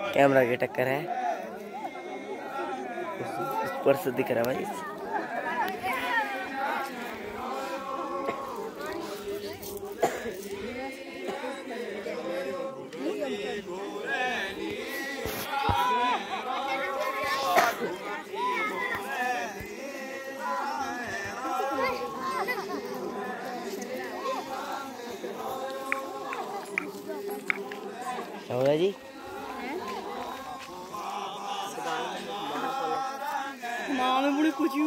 Camera की टक्कर है, ऊपर से दिख रहा है भाई। क्या हो रहा जी? माँ में बड़ी कुछ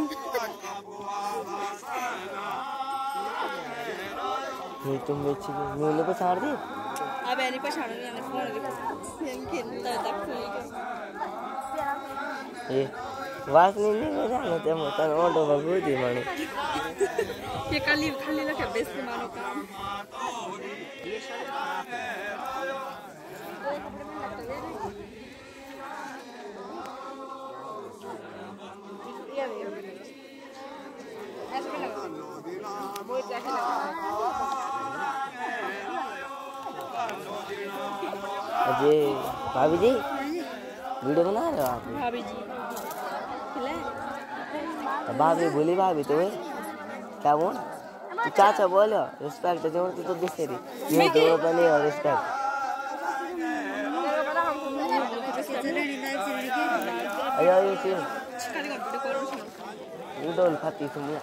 तुम बेची मैंने पछाड़ दी। अब ऐनी पछाड़ूंगी अंदर फोन खेलता तक ये वास नहीं जाने ते मोटा ऑटो में बहुत ही मानो ये खाली खाली लगे बेस के मानो काम अजय भाभी जी वीडियो बना रहे हो आप? भाभी जी तो भाभी बोली भाभी तो क्या बोल तू चाचा बोलो रिस्पेक्ट जो तो दिसते रही ये तो बने और रिस्पेक्ट अयो ये चीज उडोल खाती सुनिया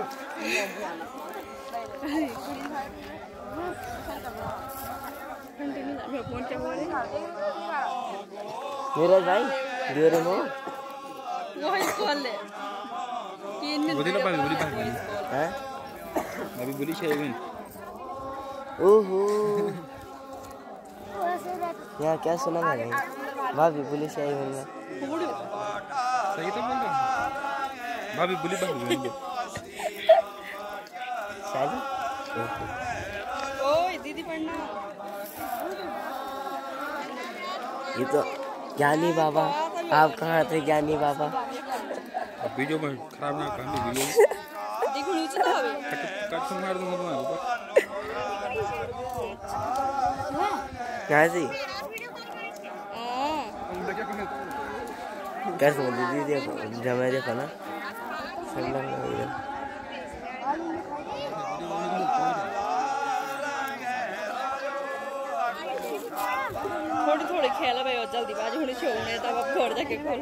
मेरा भाई दियोरे मो वो है कॉल ले बोली ना बोली हैं अभी बोली चाहिए ओहो यार क्या सुना मैंने भाभी पुलिस आई हुई है सही तो बोल रहा भाभी बोली शादी ओए दीदी पढ़ना ये तो ज्ञानी बाबा आप कहाँ थे ज्ञानी बाबा वीडियो में खराब ना करनी वीडियो देखो नीचे तो हवे कट से मार दूंगा तुम्हारे ऊपर क्या सी हां कैसे दीदी देखो जमा देखो ना सब लोग थोड़ी थोड़ी खेल भाई और जल्दी बाजी होनी चाहिए तब अब घर जाके खोल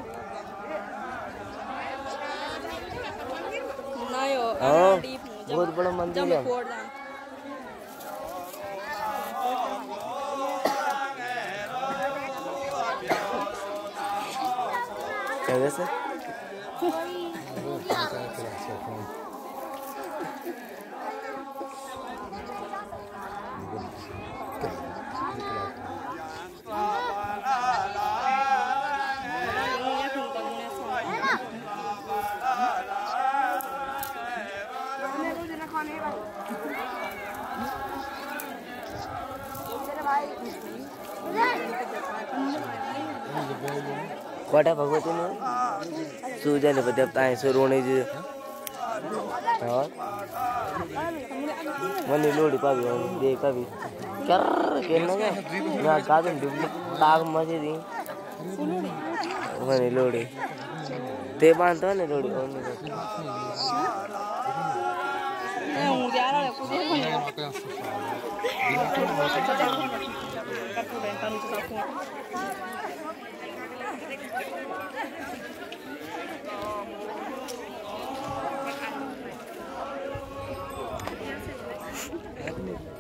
ना यो बहुत बड़ा मंदिर है क्या वैसे कोटा भगवती ने सूजन ने देवता है सो रोने जी और मनी लोड़ी पावी दे कभी कर के ना ना गादन डुबली ताग मजे दी मनी लोड़ी ते बांधो ने लोड़ी और नहीं